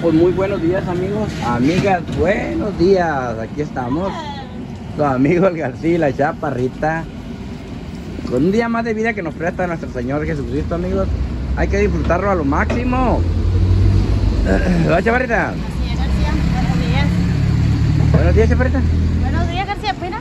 Pues muy buenos días, amigos, amigas, buenos días. Aquí estamos, su amigo el García y la Chaparrita, con un día más de vida que nos presta nuestro Señor Jesucristo, amigos. Hay que disfrutarlo a lo máximo. ¿Va, Chaparrita? Así es, García. Buenos días. Buenos días, Chaparrita. Buenos días, García. ¿Pena?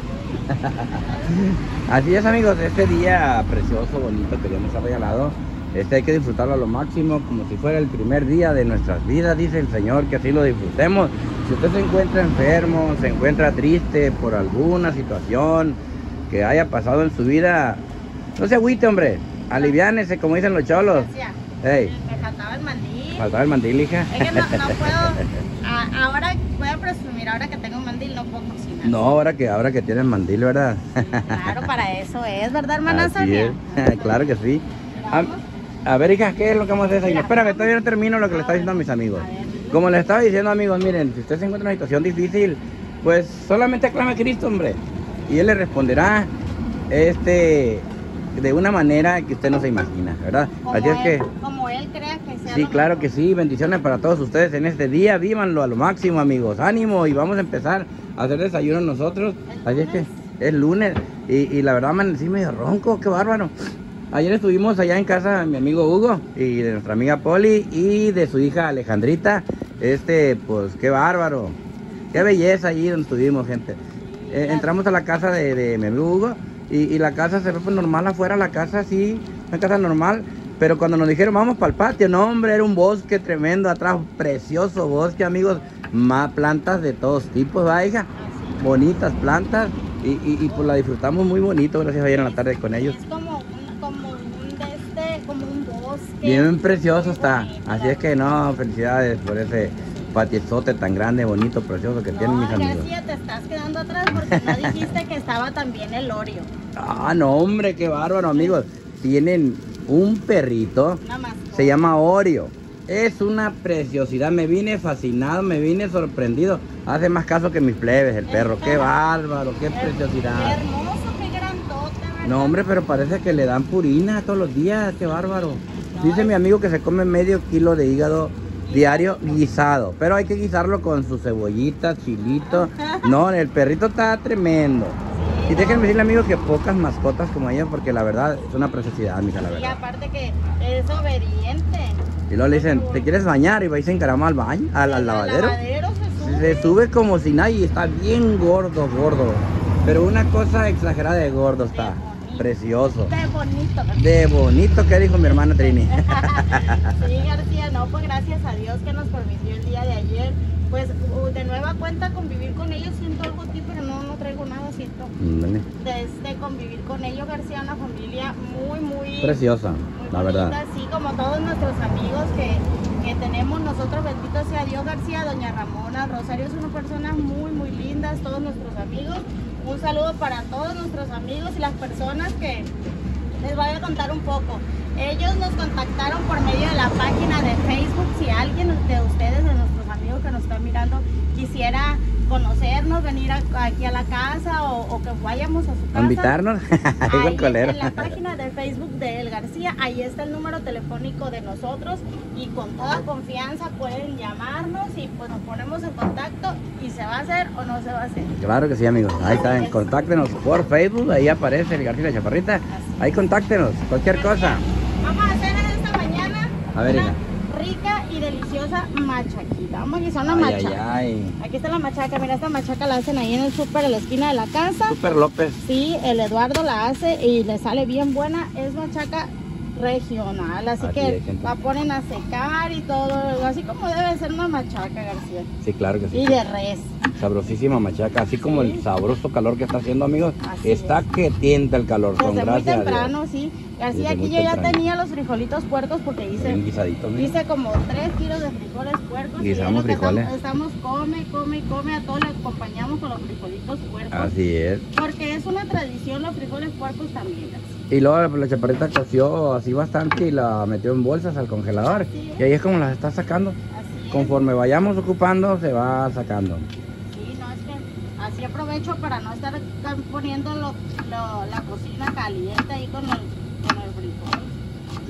Así es, amigos, este día precioso, bonito que Dios nos ha regalado. Hay que disfrutarlo a lo máximo, como si fuera el primer día de nuestras vidas, dice el Señor, que así lo disfrutemos. Si usted se encuentra enfermo, se encuentra triste por alguna situación que haya pasado en su vida, no se agüite, hombre, aliviánese, como dicen los cholos. García. Hey, Me faltaba el mandil. faltaba el mandil, hija. Es que no puedo. Ahora voy a presumir, ahora que tengo un mandil no puedo cocinar. No, ahora que tiene el mandil, ¿verdad? Claro, para eso es, ¿verdad, hermana Así Sonia? es. Claro que sí. A ver, hija, ¿qué es lo que vamos a hacer? Espérame, todavía no termino lo que le está diciendo a mis amigos. Como les estaba diciendo, amigos, miren, si usted se encuentra en una situación difícil, pues solamente aclame a Cristo, hombre. Y Él le responderá, de una manera que usted no se imagina, ¿verdad? Así es que... Como Él crea que sea. Sí, claro que sí. Bendiciones para todos ustedes en este día. Vívanlo a lo máximo, amigos. Ánimo, y vamos a empezar a hacer desayuno nosotros. Así es que es lunes. Y la verdad, amanecí medio ronco. Qué bárbaro. Ayer estuvimos allá en casa de mi amigo Hugo y de nuestra amiga Poli y de su hija Alejandrita. Pues qué bárbaro. Qué belleza allí donde estuvimos, gente. Entramos a la casa de mi amigo Hugo y la casa se ve pues normal afuera, la casa sí, una casa normal. Pero cuando nos dijeron vamos para el patio, no, hombre, era un bosque tremendo atrás, precioso bosque, amigos. Más plantas de todos tipos, ¿va, hija? Bonitas plantas y pues la disfrutamos muy bonito, gracias a ayer en la tarde con ellos. Es como un bosque. Bien precioso está, así es que no, felicidades por ese patiezote tan grande, bonito, precioso que tienen mis amigos. García, te estás quedando atrás porque no dijiste que estaba también el Oreo. Ah, no, hombre, qué bárbaro, amigos. Tienen un perrito, se llama Oreo. Es una preciosidad, me vine fascinado, me vine sorprendido. Hace más caso que mis plebes, el perro. Qué bárbaro, qué preciosidad. Qué hermoso, qué grandote, ¿verdad? No, hombre, pero parece que le dan purina todos los días, qué bárbaro. Dice mi amigo que se come medio kilo de hígado diario guisado, pero hay que guisarlo con su cebollita, chilito. No, el perrito está tremendo. Y déjenme decirle, amigos, que pocas mascotas como ella, porque la verdad es una preciosidad, mija, la Y verdad. aparte que es obediente. Y luego le dicen, ¿te quieres bañar? Y va y se encarama al baño, al lavadero. Se sube como si nada y está bien gordo. Pero una cosa exagerada de gordo está. Precioso. De bonito. De bonito, que dijo mi hermana Trini. Sí, García, no, pues gracias a Dios que nos permitió el día de ayer. Pues de nueva cuenta convivir con ellos, siento algo aquí, pero no traigo nada, siento. Convivir con ellos, García, una familia muy preciosa, muy la bonita, verdad. así como todos nuestros amigos que tenemos nosotros, bendito sea Dios, García, doña Ramona, Rosario, son unas personas muy lindas, todos nuestros amigos. Un saludo para todos nuestros amigos y las personas que les voy a contar un poco. Ellos nos contactaron por medio de la página de Facebook. Si alguien de ustedes, de nuestros amigos que nos están mirando, quisiera conocernos, venir aquí a la casa o que vayamos a su casa. ¿Invitarnos? Ahí en la página de Facebook de El García, ahí está el número telefónico de nosotros y con toda confianza pueden llamarnos y pues nos ponemos en contacto y se va a hacer o no se va a hacer. Claro que sí, amigos. Ahí está, contáctenos por Facebook, ahí aparece el García y la Chaparrita. Ahí contáctenos, cualquier cosa. Vamos a hacer esta mañana A ver, hija. Rica y deliciosa machaquita. Vamos a guisar una machaca. Aquí está la machaca, mira, esta machaca la hacen ahí en el súper, en la esquina de la casa. Súper López. Sí, el Eduardo la hace y le sale bien buena. Es machaca regional, así que la ponen a secar y todo, así como debe ser una machaca, García. Sí, claro que sí. Y de res. Sabrosísima machaca, así como el sabroso calor que está haciendo, amigos. Está que tienta el calor, con Desde muy gracias temprano, a Dios. sí. García, Desde aquí muy yo ya temprano. tenía los frijolitos puercos porque hice como 3 kilos de frijoles puercos. Guisamos frijoles. Estamos come, a todos le acompañamos con los frijolitos puercos. Así es. Porque es una tradición los frijoles puercos también, García. Y luego la Chaparrita coció así bastante y la metió en bolsas al congelador. Y ahí es como las está sacando. Así es. Conforme vayamos ocupando, se va sacando. Sí, no, es que así aprovecho para no estar poniendo la cocina caliente ahí con el frijol.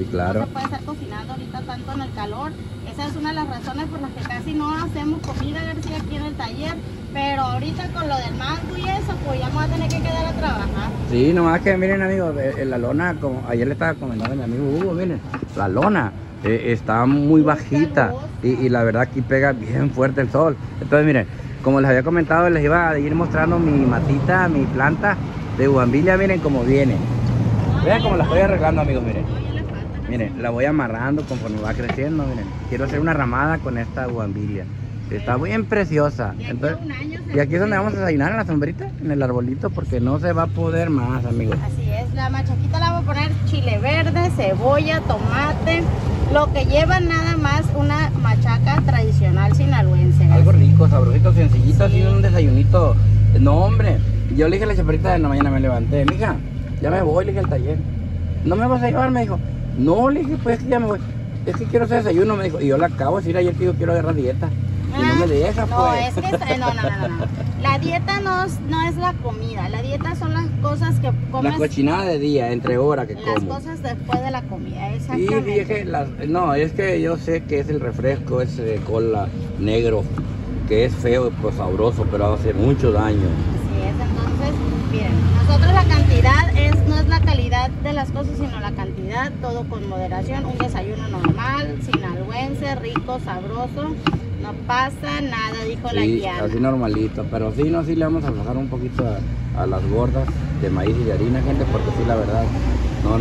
Sí, claro. No se puede estar cocinando ahorita tanto en el calor. Esa es una de las razones por las que casi no hacemos comida, García, aquí en el taller. Pero ahorita con lo del mango y eso, pues ya me voy a tener que quedar a trabajar. Sí, nomás que miren, amigos, la lona, como ayer le estaba comentando a mi amigo Hugo, miren, la lona está muy bajita y la verdad aquí pega bien fuerte el sol. Entonces, miren, como les había comentado, les iba a ir mostrando mi matita, mi planta de bugambilia, miren cómo viene. Vean cómo la estoy arreglando, amigos, miren. Miren, la voy amarrando conforme va creciendo, miren. Quiero hacer una ramada con esta bugambilia. Está bien preciosa. Entonces, y aquí es donde vamos a desayunar, en la sombrita, en el arbolito, porque no se va a poder más, amigos. Así es, la machaquita la voy a poner chile verde, cebolla, tomate, lo que lleva nada más una machaca tradicional sinaloense. Algo rico, sabrosito, sencillito, Sí. así un desayunito. No, hombre, yo le dije a la chaparrita de la mañana, me levanté, mija, ya me voy, le dije al taller. ¿No me vas a llevar? Me dijo. No, le dije, pues es que ya me voy. Es que quiero hacer desayuno, me dijo. Y yo le acabo de decir ayer que digo, quiero agarrar dieta. Y no me deja, no, pues. es que no. La dieta no es la comida, la dieta son las cosas que comes. La cochinada de día, entre horas que las como. cosas después de la comida, Sí, exactamente. dije, no, es que yo sé que es el refresco ese de cola negro, que es feo y pues sabroso, pero hace mucho daño. Así es, entonces, miren, nosotros la cantidad no es la calidad de las cosas, sino la cantidad, todo con moderación, un desayuno normal, sinaloense, rico, sabroso, no pasa nada, dijo la Sí, guiana. así normalito, pero sí, no, sí le vamos a bajar un poquito a las gordas de maíz y de harina, gente, porque sí, la verdad, no.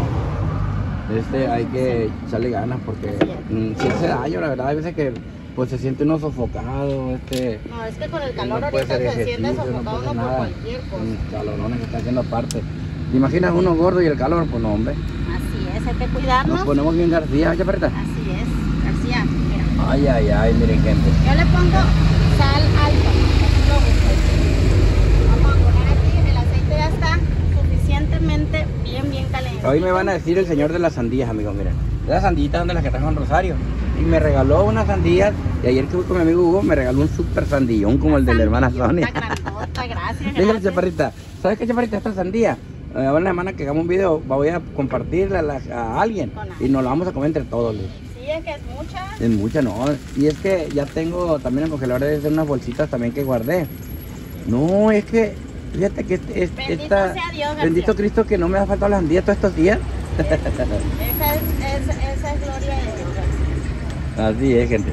Hay que echarle ganas porque sí hace daño, la verdad, hay veces que pues se siente uno sofocado, No, es que con el calor no puede ahorita hacer se siente ejercicio, no sofocado puede uno hacer por nada. cualquier cosa. Calorones que está haciendo aparte. ¿Te imaginas uno gordo y el calor? Pues no, hombre. Así es, hay que cuidarnos. Nos ponemos bien García, chaparrita. Así es, García, mira. Ay, miren, gente. Yo le pongo sal al tomate. Vamos a poner aquí, el aceite ya está suficientemente bien caliente. Hoy me van a decir el señor de las sandías, amigos, miren. Esas sandías donde las que trajo en Rosario. Y me regaló unas sandías. Y ayer que fui con mi amigo Hugo, me regaló un super sandillón como el de la hermana Sonia. Gracias. Dígale, chaparrita, ¿sabes qué, chaparrita? Esta sandía, ahora la semana que hagamos un video, voy a compartirla a alguien y nos la vamos a comer entre todos. Sí, es que es mucha. Es mucha, no. Y es que ya tengo también en el congelador de unas bolsitas también que guardé. No, es que, fíjate que Bendito sea Dios, García. bendito Cristo, que no me ha faltado la sandía todos estos días. Esa es gloria de Dios. Así es, gente.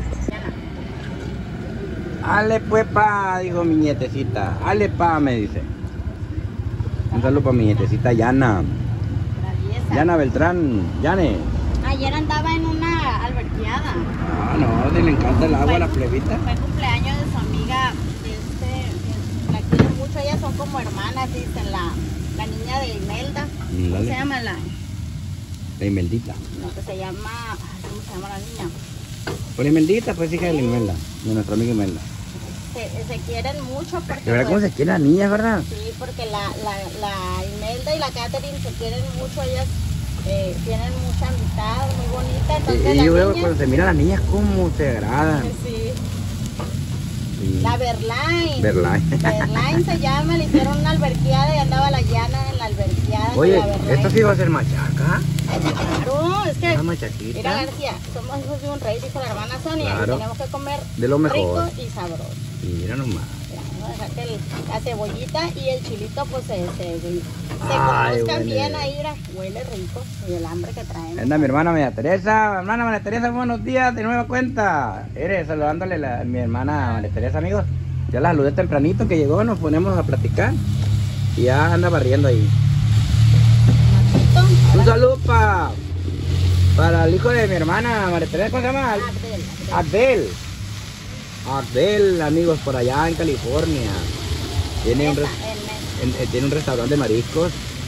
Ale pues pa, dijo mi nietecita. Ale pa, me dice. Un saludo para mi nietecita Yana. Traviesa. Yana Beltrán. Yane. Ayer andaba en una alberqueada. Ah, no, le encanta el agua a la plebita. Fue cumpleaños de su amiga, la quiero mucho, ellas son como hermanas, dicen, la niña de Imelda. ¿Cómo se llama la? La Imeldita. No, que se llama, ¿cómo se llama la niña? Pues la Imeldita, pues hija de la Imelda, de nuestra amiga Imelda. Se quieren mucho porque... De verdad, pues, cómo se quiere la niña, ¿verdad? sí, porque la Imelda y la Catherine se quieren mucho, ellas tienen mucha amistad, muy bonita, entonces Y yo veo la niña... cuando se miran las niñas cómo se agradan. Sí. Sí. La Berlain. Berlain. Berlain se llama, le hicieron una alberqueada y andaba la llana en la alberqueada. Oye, con la Berlain. ¿esto sí va a ser machaca? Claro, es que... Una machaquita. Mira, García, somos hijos de un rey, dijo la hermana Sonia, Claro. y tenemos que comer De lo mejor. rico y sabroso. Mira nomás. Mira, vamos a dejar que la cebollita y el chilito pues se Ay, conozcan huele. bien ahí, mira, huele rico y el hambre que traemos. Anda mi hermana María Teresa. Hermana María Teresa, buenos días, de nueva cuenta. Saludándole a mi hermana María Teresa, amigos. Ya la saludé tempranito que llegó, nos ponemos a platicar. Y ya anda barriendo ahí. Matito, Un saludo para el hijo de mi hermana María Teresa, ¿cómo se llama? Abdel. Abdel, amigos, por allá en California. Tiene un restaurante de mariscos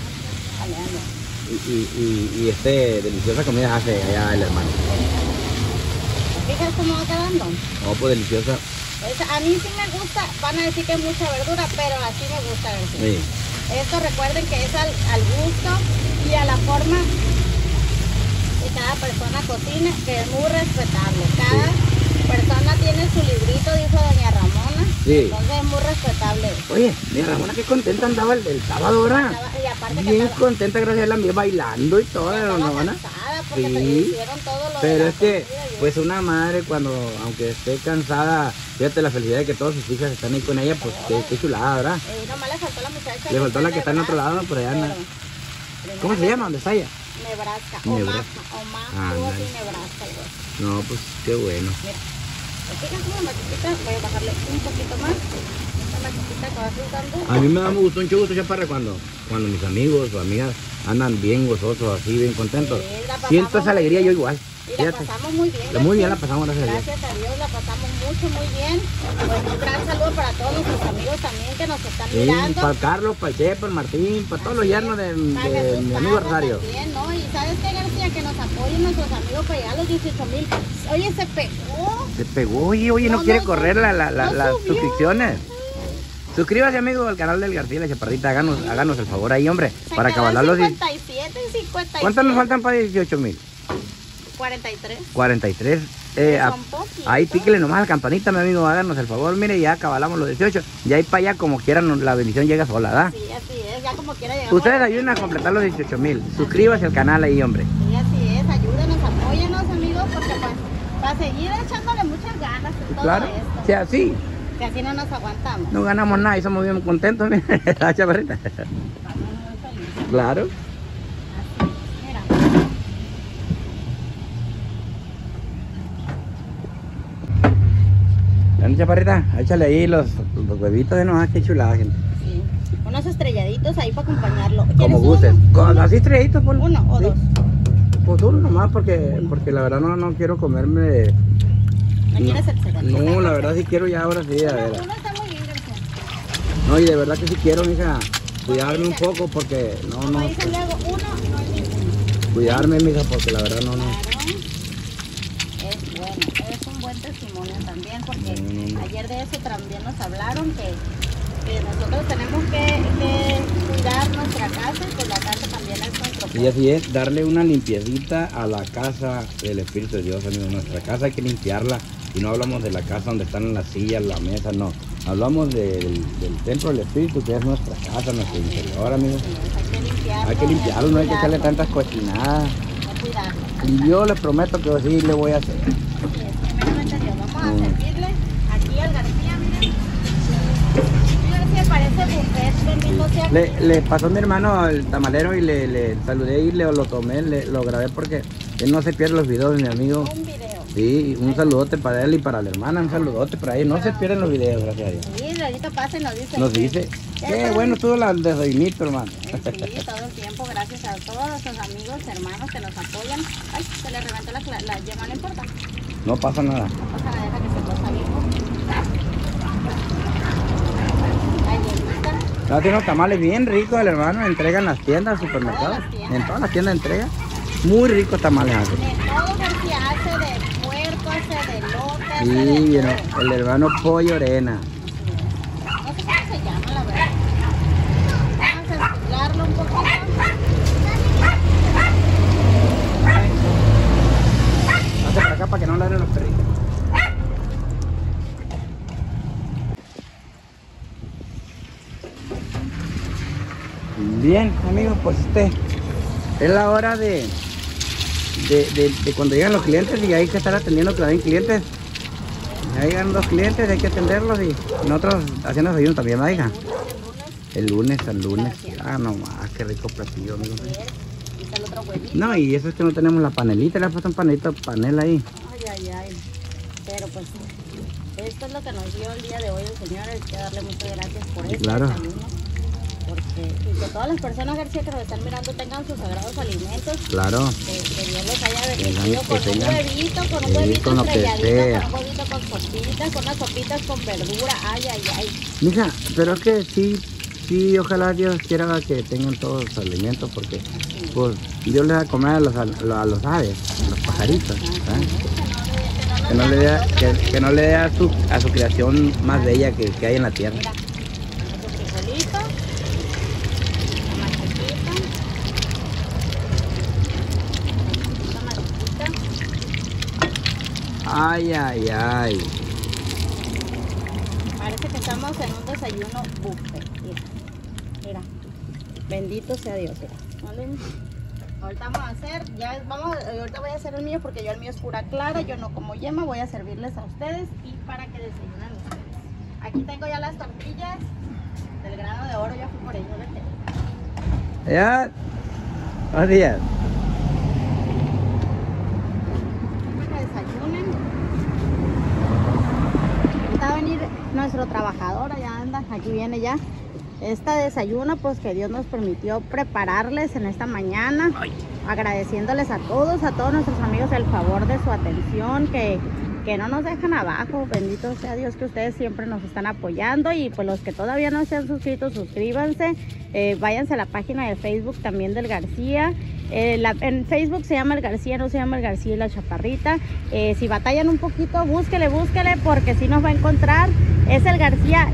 y deliciosa comida hace allá el hermano. Fíjate cómo va quedando. Oh, pues deliciosa. A mí sí me gusta, van a decir que es mucha verdura, pero así me gusta. Sí. Esto recuerden que es al gusto y a la forma que cada persona cocine, que es muy respetable. Cada persona tiene su librito, dijo doña Ramona. Sí. Entonces es muy respetable. Oye, mira, Ramona, qué contenta andaba el sábado, ¿verdad? Y aparte Bien que estaba, contenta, gracias a la mía, bailando y todo, estaba Ramona. cansada porque Sí. te hicieron todo lo de Pero la es que, comida y pues una madre cuando, aunque esté cansada, fíjate la felicidad de que todas sus hijas están ahí con ella, pues qué chulada, ¿verdad? nomás le faltó la muchacha. Le faltó la que está en otro lado, por allá anda. ¿Cómo se llama? ¿Dónde está ella? Nebraska. Nebraska. Omaha, Ándale. Nebraska. Igual. No, pues qué bueno. Mira, ¿te fijas una maquitita? Voy a bajarle un poquito más. Esta maquitita que va flotando. A mí me da mucho gusto, Chaparra, cuando mis amigos o amigas andan bien gozosos, así, bien contentos. Sí, la pasamos Siento esa alegría yo igual. Y la Fíjate. pasamos muy bien. Muy bien la pasamos, gracias a Dios. Gracias a Dios, la pasamos muy bien. Pues un gran saludo para todos nuestros amigos también que nos están Sí, mirando. para el Carlos, para el Che, para el Martín, para todos los yernos de Para Jesús mi amigo Parra Rosario. también, ¿no? Y ¿sabes qué, García? Que nos apoyen nuestros amigos para llegar a los 18,000. Oye, se pegó. Se pegó, oye, no quiere correr las subió. suscripciones. Suscríbase, amigo, al canal del García y la Chaparrita. Háganos el favor ahí, hombre, para acabar los 57, 57. ¿Cuántos nos faltan para 18,000? 43. 43. Son poquitos. Ahí píquele nomás a la campanita, mi amigo, háganos el favor, mire, ya acabalamos los 18. Y ahí para allá, como quieran, la bendición llega sola, ¿verdad? Sí, así es, ya como quiera llegar. Ustedes ayuden a completar los 18,000. Suscríbase al canal ahí, hombre. Sí, así es, ayúdenos, apóyenos, amigos, porque pues para seguir echándole muchas ganas a todo Claro, esto. o sea, sí, Que así no nos aguantamos. no ganamos nada y somos bien contentos, mire, la Chaparrita. Estamos muy felices. Claro. Mira. Bueno, Chaparrita, échale ahí los huevitos de no, qué chulada, gente. Sí. Unos estrelladitos ahí para acompañarlo. Como ¿Quieres gustes. uno? Así estrelladitos, Polo. ¿Uno o Sí. dos? Pues uno nomás, porque la verdad no quiero comerme. ¿No quieres el segundo? No, la verdad sí quiero ya ahora sí, a ver. Uno está muy bien, García. No, y de verdad que sí quiero, mija, cuidarme un poco porque Como dicen luego, uno no es ninguno. cuidarme, mija, porque la verdad no. Claro. Es bueno, es un buen testimonio también, porque No. ayer de eso también nos hablaron que nosotros tenemos que cuidar nuestra casa y pues la casa también es nuestro Y cuerpo. así es, darle una limpiecita a la casa del Espíritu de Dios, amigo. Nuestra casa hay que limpiarla. Y no hablamos de la casa donde están las sillas, la mesa, no. Hablamos del templo del Espíritu, que es nuestra casa, nuestro interior, amigo. Hay que limpiarlo. Hay que limpiarlo, no hay que echarle cuidarlo, tantas cochinadas. hay que cuidarlo. Y yo le prometo que sí le voy a hacer. Así es, primeramente Dios, vamos a servirle aquí al García, miren. Sí, García parece buffet, bendito sea. Le pasó a mi hermano el tamalero y le saludé y lo tomé, lo grabé porque él no se pierde los videos, mi amigo. Un video. Sí, un saludote para él y para la hermana, un saludote para ellos. No se pierden los videos, gracias a Dios. Sí, ahorita pasa y nos dice. Nos dice, qué bueno estuvo la de Reinito, hermano. Sí, todo el tiempo, gracias a todos nuestros amigos, hermanos que nos apoyan. Ay, se le reventó la yema, no importa. No pasa nada. No pasa nada, deja que se cosa bien. Ay, yemita. No, tiene unos tamales bien ricos el hermano, entrega en las tiendas, supermercados. En todas las tiendas entrega. Muy ricos tamales hace. De todo, García, hace de puerco, hace de lote, hace Sí, de no, el hermano Pollo Orena. no sé cómo se llama, la verdad. Vamos a estirarlo un poquito. Hace para acá para que no ladren los perritos. Bien, amigos, pues es la hora de cuando llegan los clientes y hay que estar atendiendo que den clientes. Ya llegan dos clientes, hay que atenderlos y nosotros haciendo desayuno también, ¿verdad, hija? El lunes. Ah, no más, qué rico platillo, amigo. Y está el otro huevito. No, y eso es que no tenemos la panelita, le he puesto un panel ahí. Ay. Pero pues esto es lo que nos dio el día de hoy el Señor. Hay que darle muchas gracias por este Claro. desayuno. Porque y que todas las personas, García, que nos están mirando tengan sus sagrados alimentos. Claro. Que Dios los haya Tengan- bendecido que con un tengan- huevito, con un sí, huevito con lo que estrelladito, sea. con un huevito con sopitas, con unas sopitas con verdura. Ay. Mija, pero es que sí, ojalá Dios quiera que tengan todos los alimentos porque pues Dios les da a comer a los aves, a los pajaritos, ¿verdad? Que no le dé a su creación más bella que hay en la tierra. Mira, nuestro frijolito, la mantequita, Ay. parece que estamos en un desayuno buffet. Mira, mira. Bendito sea Dios, mira. ¿Vale? Ahorita vamos a hacer, ahorita voy a hacer el mío porque yo el mío es pura clara, yo no como yema, voy a servirles a ustedes y para que desayunen ustedes. Aquí tengo ya las tortillas del grano de oro, ya fui por ello, ¿vete? Ya. Buenos días. Para que desayunen. Ahorita va a venir nuestro trabajador, allá anda, aquí viene ya. Esta desayuno pues que Dios nos permitió prepararles en esta mañana, agradeciéndoles a todos nuestros amigos el favor de su atención, que no nos dejan abajo. Bendito sea Dios que ustedes siempre nos están apoyando, y pues los que todavía no se han suscrito, suscríbanse, váyanse a la página de Facebook también del García. En Facebook se llama El García, no se llama El García y la Chaparrita. Si batallan un poquito, búsquele, porque si nos va a encontrar. Es El García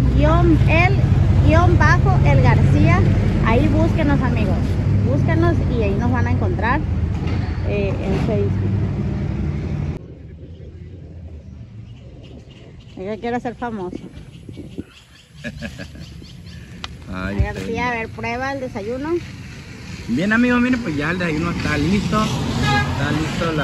_el García. Ahí búsquenos, amigos, búsquenos y ahí nos van a encontrar en Facebook. Yo quiero ser famoso. Ay, García, a ver, prueba el desayuno. Bien, amigos, miren, pues ya el desayuno está listo. Está listo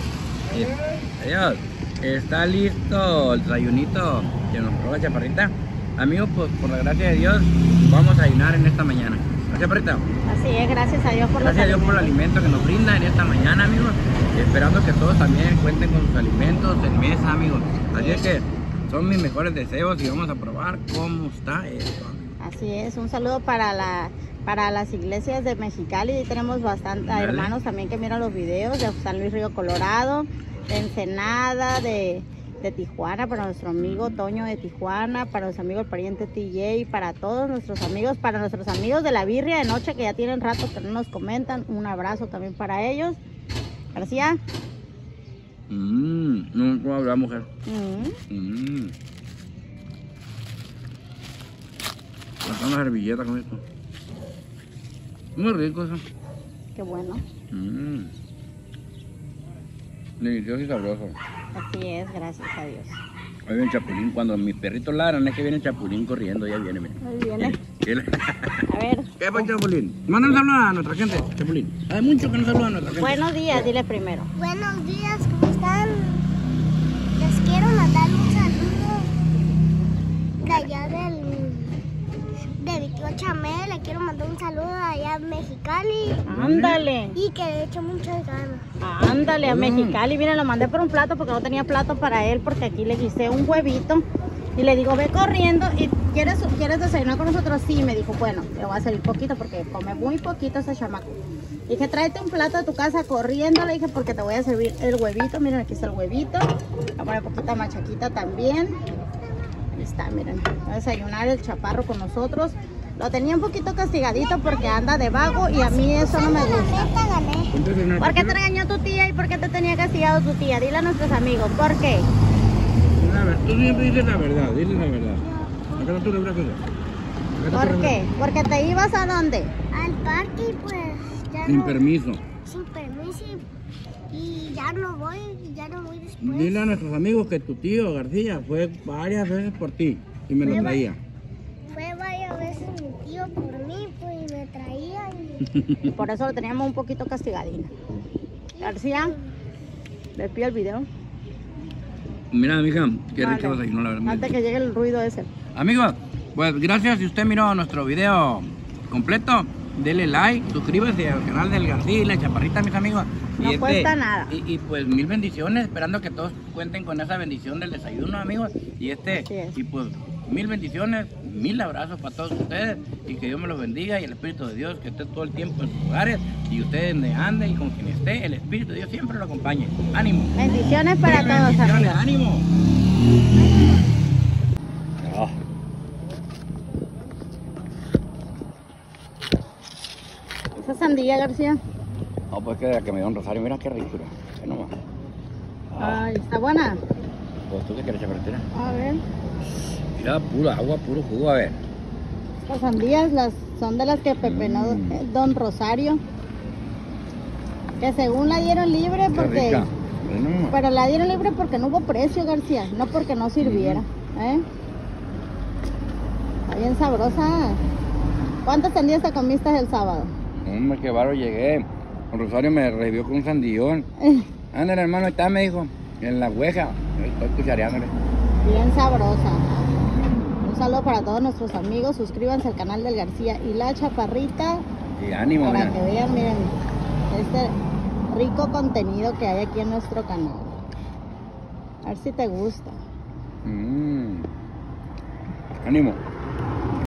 está listo el desayunito que nos probó la Chaparrita. Amigos, pues por la gracia de Dios vamos a ayunar en esta mañana. ¿La Chaparrita? Así es, gracias a Dios por el alimento que nos brinda en esta mañana, amigos. Esperando que todos también cuenten con sus alimentos en mesa, amigos. Así es que son mis mejores deseos y vamos a probar cómo está esto. Así es, un saludo para las iglesias de Mexicali. Y tenemos bastantes hermanos también que miran los videos de San Luis Río Colorado, de Ensenada, de Tijuana, para nuestro amigo Toño de Tijuana, para nuestro amigo el pariente TJ, para todos nuestros amigos, para nuestros amigos de la birria de noche que ya tienen rato que no nos comentan. Un abrazo también para ellos. García. No puedo hablar, mujer. Una servilleta con esto. Muy rico eso. Qué bueno. Delicioso y sabroso. Así es, gracias a Dios. Ahí viene el Chapulín. Cuando mis perritos ladran es que viene el Chapulín corriendo. Ya viene, mira. Ahí viene. A ver. ¿Qué fue, Chapulín? Manda un saludo a nuestra gente, Chapulín. Hay mucho que nos saluda a nuestra gente. Buenos días, dile primero. Buenos días, ¿cómo están? Les quiero mandar un saludo de allá de mi tío Chamé. Le quiero mandar un saludo de allá en Mexicali. Ándale. Y que le eche muchas ganas. Ándale, a Mexicali. Miren, lo mandé por un plato porque no tenía plato para él, porque aquí le guisé un huevito. Y le digo, ve corriendo. ¿Y quieres desayunar con nosotros? Sí, me dijo, bueno, le voy a servir poquito porque come muy poquito ese chamaco. Dije, tráete un plato de tu casa corriendo, le dije, porque te voy a servir el huevito. Miren, aquí está el huevito. Voy a poner poquita machaquita también. Ahí está, miren. Va a desayunar el chaparro con nosotros. Lo tenía un poquito castigadito porque anda de vago y a mí eso no me gusta. ¿Por qué te regañó tu tía y por qué te tenía castigado tu tía? Dile a nuestros amigos, ¿por qué? Tú siempre dices la verdad, dices la verdad. Acá no tú le ¿Por qué? ¿Porque te ibas a dónde? Al parque y pues ya Sin permiso. Sin permiso y ya no voy después. Dile a nuestros amigos que tu tío García fue varias veces por ti y me lo traía. Fue varias veces mi tío por mí, pues, y me traía. Y por eso lo teníamos un poquito castigadina. García, les pido el video. Mira, mija, qué rico desayuno, la verdad. Antes que llegue el ruido ese. Amigos, pues gracias si usted miró nuestro video completo. Dele like, suscríbase al canal del García y la Chaparrita, mis amigos. No cuesta nada. Y pues mil bendiciones, esperando que todos cuenten con esa bendición del desayuno, amigos. Y pues mil bendiciones, mil abrazos para todos ustedes. Y que Dios me los bendiga y el Espíritu de Dios que esté todo el tiempo en sus hogares. Y ustedes donde ande y con quien esté, el Espíritu de Dios siempre lo acompañe. ¡Ánimo! Bendiciones para todos, amigos. ¡Ánimo! ¿Esa sandía, García? No, pues que me dio un rosario, mira qué ricura. Ay, ¿está buena? Pues tú qué quieres, Chaparrita. A ver. Mira, pura agua, puro jugo, a ver. Las sandías son de las que pepenó Don Rosario. Que según la dieron libre porque... Pero la dieron libre porque no hubo precio, García. No porque no sirviera. Está bien sabrosa. ¿Cuántas sandías te comiste el sábado? Hombre, qué baro llegué. Rosario me recibió con un sandillón. Ándale, hermano, ahí está, me dijo. En la hueja. Estoy cuchareándole. Bien sabrosa. Un saludo para todos nuestros amigos. Suscríbanse al canal del García y la Chaparrita. Y ánimo, Para mira. que vean, miren, este rico contenido que hay aquí en nuestro canal. A ver si te gusta. Ánimo.